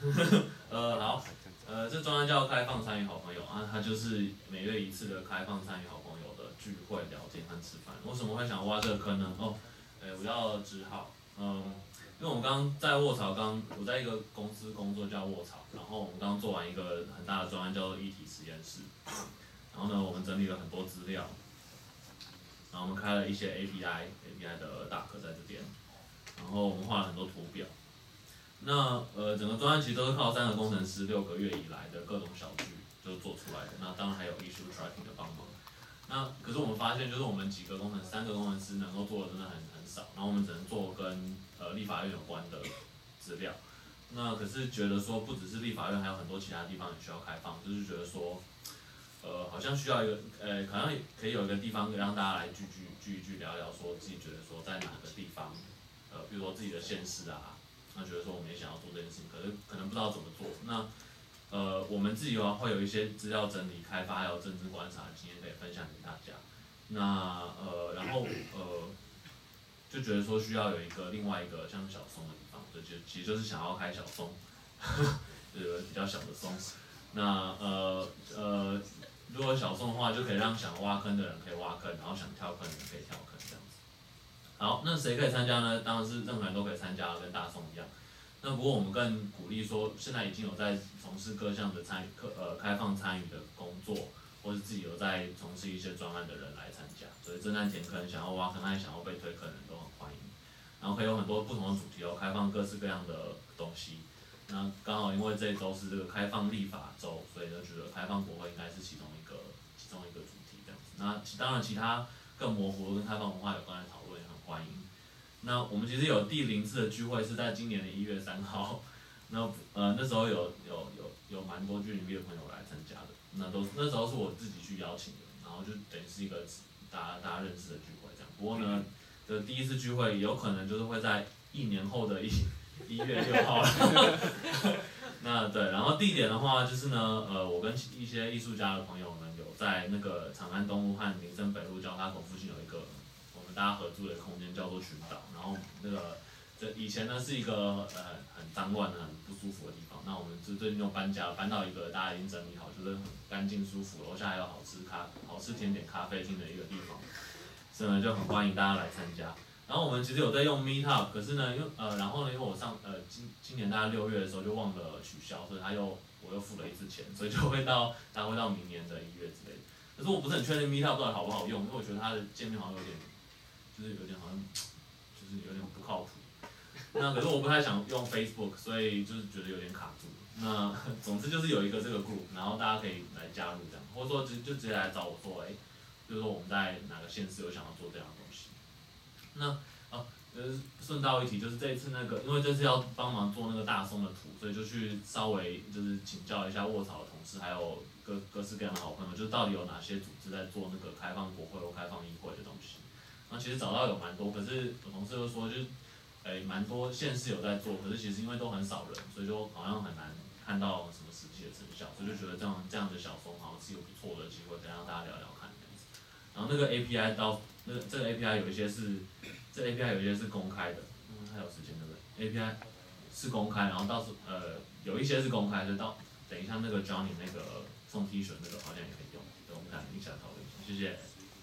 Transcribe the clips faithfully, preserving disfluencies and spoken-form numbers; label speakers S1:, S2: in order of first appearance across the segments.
S1: 呃，好，呃，这专案叫开放参与好朋友啊，它就是每月一次的开放参与好朋友的聚会、聊天和吃饭。为什么会想挖这个坑呢？哦，哎，我叫志浩，嗯，因为我们刚刚在卧槽，刚我在一个公司工作叫卧槽，然后我们刚做完一个很大的专案叫做议题实验室，然后呢，我们整理了很多资料，然后我们开了一些 A P I，A P I 的大课在这边，然后我们画了很多图表。那呃，整个专案其实都是靠三个工程师六个月以来的各种小剧就做出来的。那当然还有 issue tracking 的帮忙。那可是我们发现，就是我们几个工程三个工程师能够做的真的很很少，然后我们只能做跟呃立法院有关的资料。那可是觉得说，不只是立法院，还有很多其他地方也需要开放，就是觉得说，呃，好像需要一个呃，好像可以有一个地方让大家来聚聚聚一聚聊聊，说自己觉得说在哪个地方，呃，比如说自己的县市啊。那觉得说我们也想要做这件事情，可是可能不知道怎么做。那呃，我们自己的话会有一些资料整理、开发还有政治观察的经验可以分享给大家。那呃，然后呃，就觉得说需要有一个另外一个像小松的地方，就就其实就是想要开小松，就是比较小的松。那呃呃，如果小松的话，就可以让想挖坑的人可以挖坑，然后想跳坑的人可以跳坑这样子。好，那谁可以参加呢？当然是任何人都可以参加，跟大宋一样。那不过我们更鼓励说，现在已经有在从事各项的参与、课呃开放参与的工作，或是自己有在从事一些专案的人来参加。所以侦探填坑、想要挖坑、还想要被推坑的人都很欢迎。然后可以有很多不同的主题哦，开放各式各样的东西。那刚好因为这一周是这个开放立法周，所以就觉得开放国会应该是其中一个其中一个主题这样子。那当然其他更模糊跟开放文化有关的讨论也很欢迎。那我们其实有第零次的聚会是在今年的一月三号，那呃那时候有有有有蛮多居零 B 的朋友来参加的，那都那时候是我自己去邀请的，然后就等于是一个大家大家认识的聚会这样。不过呢，这第一次聚会有可能就是会在一年后的一一月六号了。那对，然后地点的话就是呢，呃，我跟一些艺术家的朋友们有在那个长安东路和林森北路交叉口附近有一个我们大家合租的空间，叫做群岛。然后那个这以前呢是一个呃很脏乱的、很不舒服的地方。那我们就最近就搬家，搬到一个大家已经整理好，就是很干净舒服，楼下还有好吃咖、好吃甜点、咖啡厅的一个地方，所以呢就很欢迎大家来参加。然后我们其实有在用 Meetup， 可是呢，因为呃，然后呢，因为我上呃今今年大概六月的时候就忘了取消，所以他又我又付了一次钱，所以就会到大概会到明年的一月之类的。可是我不是很确定 Meetup 到底好不好用，因为我觉得它的界面好像有点，就是有点好像就是有点不靠谱。那可是我不太想用 Facebook， 所以就是觉得有点卡住。那总之就是有一个这个 group， 然后大家可以来加入这样，或者说直就直接来找我说，哎、欸，就是说我们在哪个县市有想要做这样的东西。那啊，呃，顺道一提，就是这一次那个，因为这次要帮忙做那个大松的图，所以就去稍微就是请教一下卧槽的同事，还有各各式各样的好朋友，就是到底有哪些组织在做那个开放国会或开放议会的东西。那其实找到有蛮多，可是我同事又说，就是诶蛮多县市有在做，可是其实因为都很少人，所以就好像很难看到什么实际的成效，所以就觉得这样这样的小松好像是有不错的机会，可以让大家聊聊看这样子。然后那个 A P I 到那个这个 A P I 有一些是，这 A P I 有一些是公开的，嗯，还有时间对不对 ？A P I 是公开，然后到时呃有一些是公开的，到等一下那个 Johnny 那个送 T 恤那个好像也可以用，等我们看一下讨论一下，谢谢。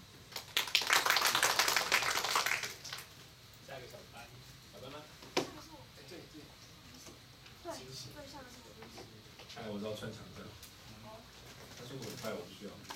S2: 下一个小班，小班吗？
S3: 这个是我。
S2: 哎，这这。
S3: 对，对，下个是我认识。
S2: 看来我知道穿墙这样。他说我快我不需要。